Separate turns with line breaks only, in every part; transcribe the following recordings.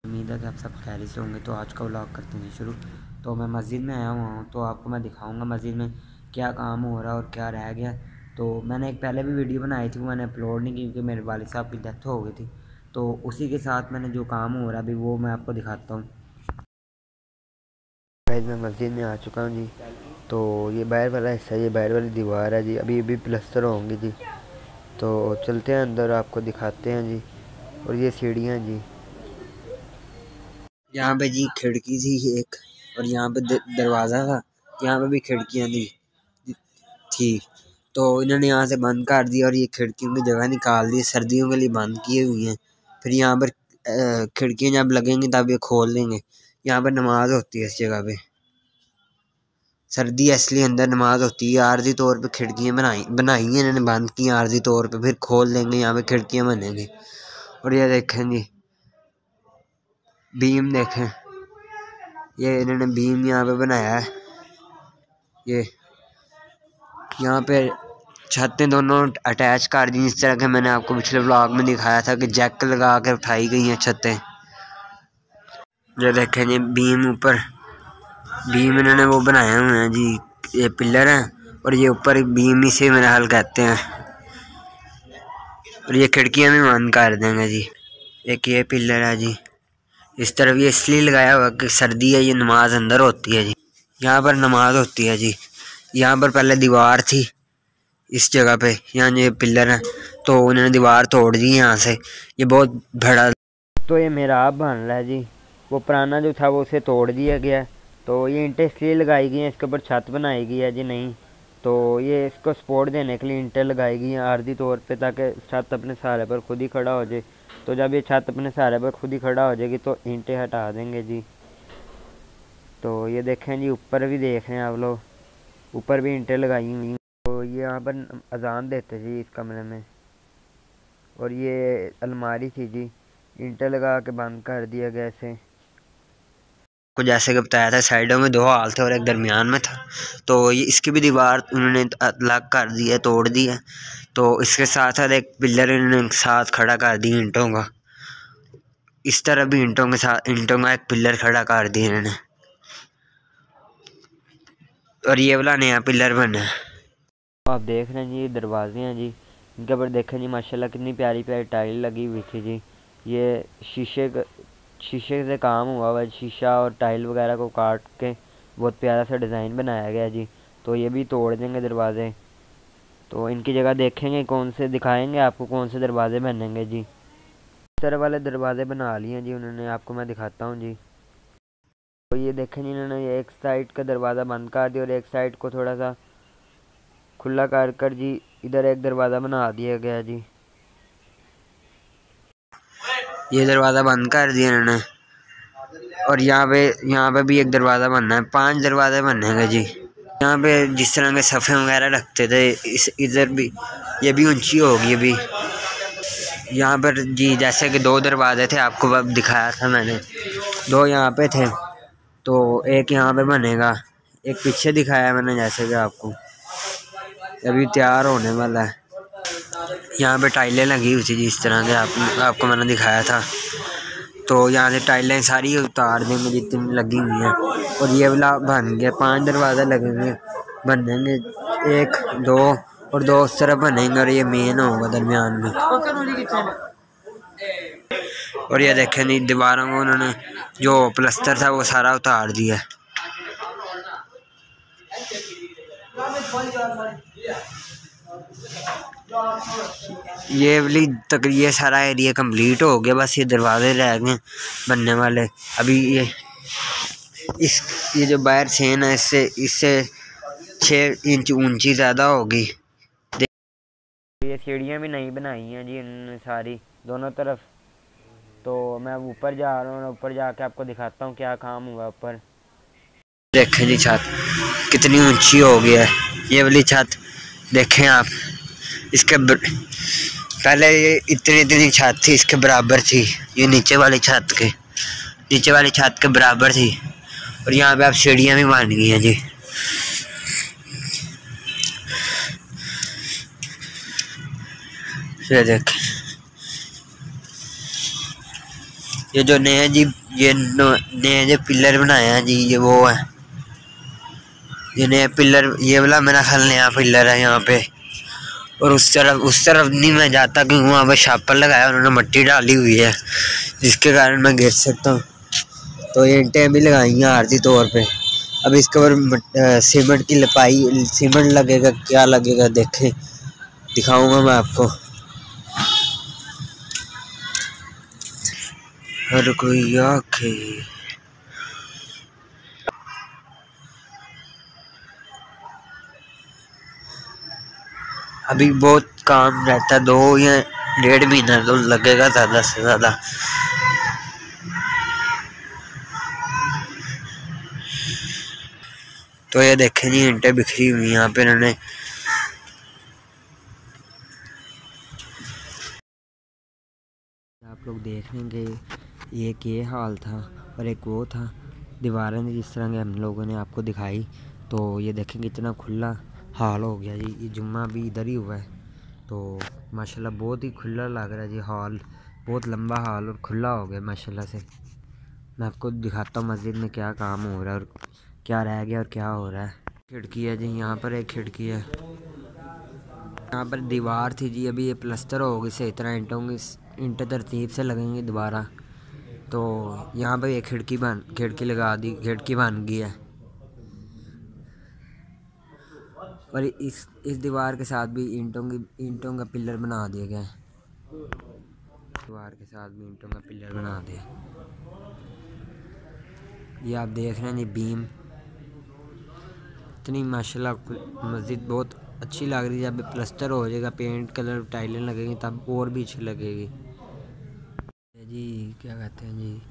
उम्मीद है कि आप सब खैरियत से होंगे। तो आज का व्लॉग करते हैं शुरू। तो मैं मस्जिद में आया हुआ हूँ, तो आपको मैं दिखाऊंगा मस्जिद में क्या काम हो रहा है और क्या रह गया। तो मैंने एक पहले भी वीडियो बनाई थी, वो मैंने अपलोड नहीं की क्योंकि मेरे वालिद साहब की डेथ हो गई थी। तो उसी के साथ मैंने जो काम हो रहा है अभी वो मैं आपको दिखाता हूँ। मैं मस्जिद में आ चुका हूँ जी। तो ये बाहर वाला हिस्सा, ये बाहर वाली दीवार है जी, अभी प्लस्तर होंगी जी। तो चलते हैं अंदर, आपको दिखाते हैं जी। और ये सीढ़ियाँ जी, यहाँ पे जी खिड़की थी एक, और यहाँ पे दरवाज़ा था, यहाँ पे भी खिड़कियाँ थी। तो इन्होंने यहाँ से बंद कर दिया और ये खिड़कियों की जगह निकाल दी, सर्दियों के लिए बंद किए हुई हैं। फिर यहाँ पर खिड़कियाँ जब लगेंगी तब ये खोल देंगे। यहाँ पर नमाज होती है इस जगह पे, सर्दी है इसलिए अंदर नमाज होती है। आर्जी तौर पे खिड़कियाँ बनाई हैं इन्होंने, बंद की आर्जी तौर पे, फिर खोल देंगे, यहाँ पे खिड़कियाँ बनेंगी। और ये देखें जी, बीम देखें, ये इन्होंने बीम यहाँ पे बनाया है। ये यहाँ पे छतें दोनों अटैच कर दी, इस तरह के मैंने आपको पिछले व्लॉग में दिखाया था कि जैक लगा के उठाई गई हैं छतें। ये देखें जी, बीम ऊपर, बीम इन्होंने वो बनाए हुए हैं जी, ये पिलर हैं और ये ऊपर बीम ही से मेरा हाल कहते हैं। और ये खिड़कियाँ भी बंद कर देंगे जी। एक ये पिलर है जी, इस तरफ ये इसलिए लगाया हुआ कि सर्दी है, ये नमाज अंदर होती है जी, यहाँ पर नमाज होती है जी। यहाँ पर पहले दीवार थी इस जगह पे, यहाँ ये पिलर है, तो उन्होंने दीवार तोड़ दी यहाँ से, ये बहुत बड़ा। तो ये मेराब बन रहा है जी, वो पुराना जो था वो उसे तोड़ दिया गया। तो ये ईंटें इसलिए लगाई गई हैं, इसके ऊपर छत बनाई गई है जी, नहीं तो ये इसको सपोर्ट देने के लिए ईंटें लगाई गई हैं आर्जी तौर पे, ताकि छत अपने सहारे पर खुद ही खड़ा हो जाए। तो जब ये छत अपने सहारे पर खुद ही खड़ा हो जाएगी तो ईंटें हटा देंगे जी। तो ये देखें जी, ऊपर भी देख रहे हैं आप लोग, ऊपर भी ईंटें लगाई हुई। तो ये यहाँ पर अजान देते जी इस कमरे में, और ये अलमारी थी जी, ईंटें लगा के बंद कर दिया गया इसे। को जैसे कि बताया था, साइडों में 2 हाल थे और एक दरमियान में था। तो ये इसकी भी दीवार उन्होंने अलग कर दी है, तोड़ दी है। तो इसके साथ साथ एक पिलर इन्होंने साथ खड़ा कर दी ईंटों का, इस तरह भी ईंटों के साथ ईंटों का एक पिलर खड़ा कर दिया इन्होंने। और ये वाला नया पिलर बना है। आप देख रहे हैं जी, ये दरवाजे हैं जी, इनके ऊपर देखें जी माशाल्लाह कितनी प्यारी प्यारी टाइल लगी हुई थी जी। ये शीशे से काम हुआ हुआ, शीशा और टाइल वगैरह को काट के बहुत प्यारा सा डिज़ाइन बनाया गया जी। तो ये भी तोड़ देंगे दरवाजे। तो इनकी जगह देखेंगे कौन से, दिखाएंगे आपको कौन से दरवाजे बनेंगे जी। इस तरह वाले दरवाजे बना लिए जी उन्होंने, आपको मैं दिखाता हूँ जी। तो ये देखें जी, इन्होंने एक साइड का दरवाज़ा बंद कर दिया और एक साइड को थोड़ा सा खुला कर जी इधर एक दरवाज़ा बना दिया गया जी। ये दरवाज़ा बंद कर दिया इन्होंने, और यहाँ पे भी एक दरवाज़ा बनना है, 5 दरवाजे बनेंगे जी। यहाँ पे जिस तरह के सफ़े वगैरह रखते थे, इधर भी ये भी ऊंची होगी अभी। यहाँ पर जी जैसे कि 2 दरवाजे थे, आपको अब दिखाया था मैंने, 2 यहाँ पे थे, तो एक यहाँ पे बनेगा, एक पीछे दिखाया मैंने जैसे कि आपको, अभी तैयार होने वाला है। यहाँ पे टाइलें लगी हुई थी जिस तरह के आपको मैंने दिखाया था। तो यहाँ से टाइलें सारी उतार देंगे जितनी लगी हुई हैं, और ये वाला बन गया। 5 दरवाजे लगेंगे, बनेंगे 1 2 और 2 उस तरफ बनेंगे, और ये मेन होगा दरमियान में। और ये देखें नहीं, दीवारों को उन्होंने जो प्लस्तर था वो सारा उतार दिया। ये वाली तक ये सारा एरिया कंप्लीट हो गया, बस ये दरवाजे रह गए बनने वाले अभी। ये जो बाहर सेन है, इससे 6 इंच ऊंची ज़्यादा होगी। ये सीढ़ियाँ भी नहीं बनाई हैं जी इन्होंने सारी, दोनों तरफ। तो मैं ऊपर जा रहा हूँ, ऊपर जाके आपको दिखाता हूँ क्या काम हुआ ऊपर। देखें जी छत कितनी ऊंची हो गया है, ये वाली छत देखें आप, इसके पहले ये इतनी छत थी, इसके बराबर थी, ये नीचे वाली छत के बराबर थी। और यहाँ पे आप सीढ़ियाँ भी बन गई हैं जी। ये देखें, ये जो नए जी, ये नए जो पिलर बनाए हैं जी, ये वो है, ये नए पिलर, ये वाला मेरा ख्याल नया पिलर है यहाँ पे। और उस तरफ नहीं मैं जाता क्योंकि वहाँ पे छापर लगाया, उन्होंने मिट्टी डाली हुई है जिसके कारण मैं गिर सकता हूँ। तो ये ईंटें भी लगाई हैं आरजी तौर पे। अब इसके ऊपर सीमेंट की लिपाई, सीमेंट लगेगा, क्या लगेगा देखें, दिखाऊंगा मैं आपको। हर कोई आंखें, अभी बहुत काम रहता है, 2 या 1.5 महीना तो लगेगा ज़्यादा से ज़्यादा। तो ये देखें जी, ईंटें बिखरी हुई यहाँ पे इन्होंने। आप लोग देख लेंगे, एक ये हाल था और एक वो था। दीवारें ने जिस तरह के हम लोगों ने आपको दिखाई, तो ये देखेंगे इतना खुला हाल हो गया जी। ये जुम्मा भी इधर ही हुआ है, तो माशाल्लाह बहुत ही खुला लग रहा है जी हाल, बहुत लंबा हाल और खुला हो गया माशाल्लाह से। मैं आपको दिखाता हूँ मस्जिद में क्या काम हो रहा है और क्या रह गया और क्या हो रहा है। खिड़की है जी, यहाँ पर एक खिड़की है, यहाँ पर दीवार थी जी, अभी ये प्लास्टर हो गई सही तरह, ईंटें तरतीब से लगेंगी दोबारा। तो यहाँ पर ये खिड़की लगा दी, खिड़की बन गई है। और इस दीवार के साथ भी ईंटों का पिलर बना दिया गया है। दीवार के साथ भी ईंटों का पिलर बना दिया। ये आप देख रहे हैं जी बीम, इतनी माशाल्लाह मस्जिद बहुत अच्छी लग रही है। जब प्लास्टर हो जाएगा, पेंट कलर टाइलें लगेंगी, तब और भी अच्छी लगेगी जी। क्या कहते हैं जी,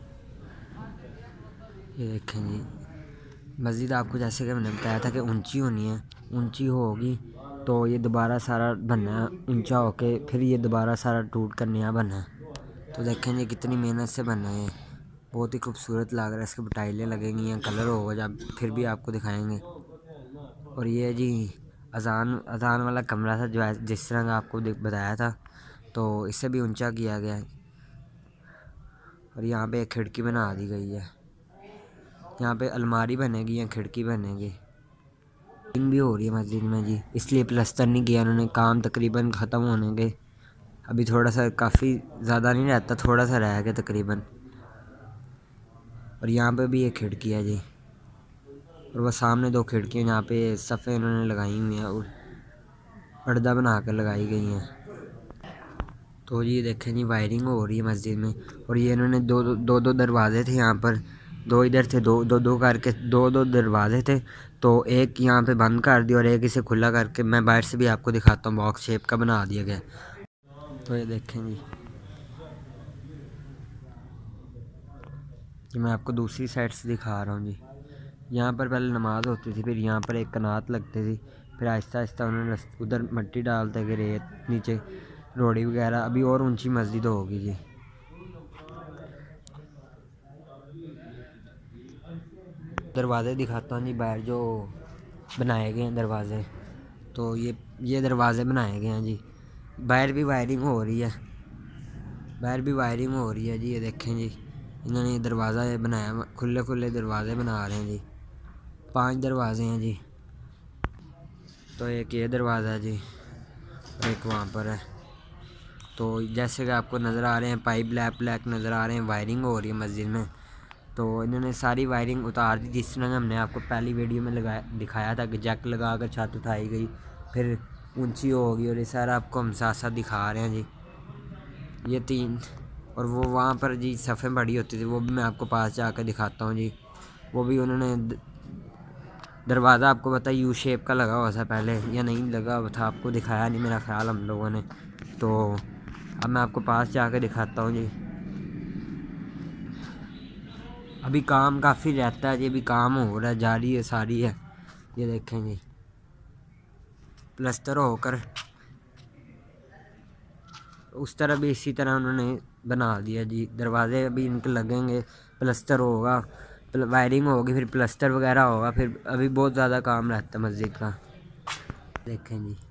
ये देखें जी मस्जिद आपको जैसे कि मैंने बताया था कि ऊंची होनी है, ऊंची होगी तो ये दोबारा सारा बनना है ऊंचा होके, फिर ये दोबारा सारा टूट कर नया बनना है। तो देखें जी कितनी मेहनत से बनना है, बहुत ही खूबसूरत लग रहा है। इसके टाइलें लगेंगी या कलर होगा जब, फिर भी आपको दिखाएंगे। और ये जी अजान वाला कमरा था जो जिस तरह का आपको बताया था, तो इससे भी ऊंचा किया गया है। और यहाँ पे एक खिड़की बना दी गई है, यहाँ पे अलमारी बनेगी या खिड़की बनेगी। भी हो रही है मस्जिद में जी, इसलिए प्लस्तर नहीं किया उन्होंने, काम तकरीबन ख़त्म होने के अभी थोड़ा सा, काफ़ी ज़्यादा नहीं रहता, थोड़ा सा रह गया तकरीबन। और यहाँ पे भी एक खिड़की है जी, और वह सामने 2 खिड़कियाँ यहाँ पे सफ़े इन्होंने लगाई हुई हैं और पर्दा बना कर लगाई गई हैं। तो ये देखें जी वायरिंग हो रही है मस्जिद में। और ये इन्होंने दो दरवाजे थे यहाँ पर, 2 इधर थे, दो करके दो दरवाजे थे, तो एक यहाँ पे बंद कर दिया और एक इसे खुला करके मैं बाहर से भी आपको दिखाता हूँ, बॉक्स शेप का बना दिया गया। तो ये देखें जी, ये मैं आपको दूसरी साइड से दिखा रहा हूँ जी। यहाँ पर पहले नमाज़ होती थी, फिर यहाँ पर एक कनात लगती थी, फिर आहिस्ता आहिस्ता उन्होंने उधर मिट्टी डालते गए, रेत नीचे रोड़ी वगैरह, अभी और ऊंची मस्जिद होगी जी। दरवाज़े दिखाता हूँ जी बाहर जो बनाए गए हैं दरवाज़े। तो ये दरवाज़े बनाए गए हैं जी, बाहर भी वायरिंग हो रही है, बाहर भी वायरिंग हो रही है जी। ये देखें जी, इन्होंने दरवाज़ा ये बनाया, खुले खुले दरवाज़े बना रहे हैं जी, 5 दरवाजे हैं जी। तो एक ये दरवाज़ा है जी, एक वहाँ पर है। तो जैसे कि आपको नज़र आ रहे हैं पाइप ब्लैक नज़र आ रहे हैं, वायरिंग हो रही है मस्जिद में। तो इन्होंने सारी वायरिंग उतार दी, जिस तरह हमने आपको पहली वीडियो में दिखाया था कि जैक लगा कर छत उठाई गई, फिर ऊंची होगी, और ये सारा आपको हम साथ साथ दिखा रहे हैं जी। ये 3, और वो वहाँ पर जी सफ़े बड़ी होती थी, वो भी मैं आपको पास जाकर दिखाता हूँ जी। वो भी उन्होंने दरवाज़ा आपको पता यू शेप का लगा हुआ था पहले, या नहीं लगा हुआ था, आपको दिखाया नहीं मेरा ख्याल हम लोगों ने। तो अब मैं आपको पास जाकर दिखाता हूँ जी। अभी काम काफ़ी रहता है जी, अभी काम हो रहा है, जारी है सारी है। ये देखें जी प्लस्तर होकर उस तरह भी इसी तरह उन्होंने बना दिया जी। दरवाजे अभी इनके लगेंगे, प्लस्तर होगा, वायरिंग होगी, फिर प्लस्तर वगैरह होगा, फिर अभी बहुत ज़्यादा काम रहता है मस्जिद का। देखें जी।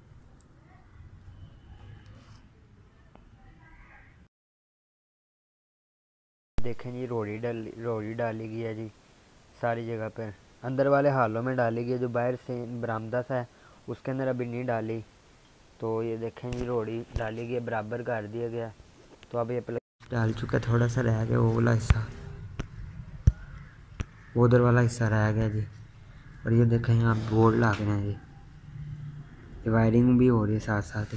देखें जी, रोड़ी डाली गई है जी सारी जगह पर। अंदर वाले हालों में डाली गई है, जो बाहर से बरामदा सा है उसके अंदर अभी नहीं डाली। तो ये देखें जी, रोड़ी डाली गई, बराबर कर दिया गया। तो अब ये डाल चुका, थोड़ा सा रह गया वो वाला हिस्सा, वो उधर वाला हिस्सा रह गया जी। और ये देखें यहाँ बोर्ड लग रहे हैं जी, ये वायरिंग भी हो रही है साथ साथ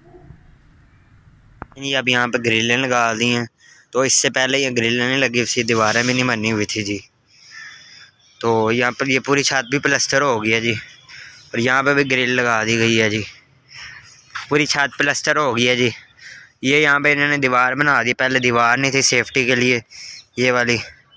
ही। अब यहाँ पे ग्रिलें लगा दी हैं, तो इससे पहले ये ग्रिलें नहीं लगी थी, दीवारें भी नहीं बनी हुई थी जी। तो यहाँ पर ये पूरी छत भी प्लास्टर हो गई है जी, और यहाँ पे भी ग्रिल लगा दी गई है जी। पूरी छत प्लास्टर हो गई है जी। ये यहाँ पे इन्होंने दीवार बना दी, पहले दीवार नहीं थी सेफ्टी के लिए ये वाली।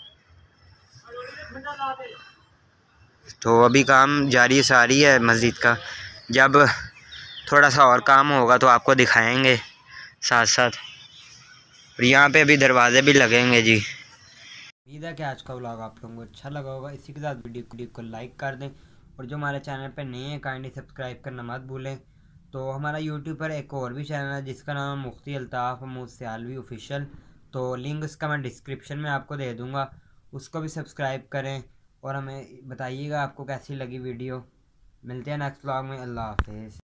तो अभी काम जारी सारी है मस्जिद का, जब थोड़ा सा और काम होगा तो आपको दिखाएंगे साथ साथ। और यहाँ पे अभी दरवाजे भी लगेंगे जी। उम्मीद है कि आज का व्लॉग आप लोगों को अच्छा लगा होगा। इसी के साथ वीडियो को लाइक कर दें, और जो हमारे चैनल पर नए हैं काइंडली सब्सक्राइब करना मत भूलें। तो हमारा यूट्यूब पर एक और भी चैनल है जिसका नाम है मुफ्ती अल्ताफ़ महमूद सियालवी ऑफिशियल। तो लिंक उसका मैं डिस्क्रिप्शन में आपको दे दूँगा, उसको भी सब्सक्राइब करें और हमें बताइएगा आपको कैसी लगी वीडियो। मिलते हैं नेक्स्ट व्लॉग में। अल्लाह हाफिज़।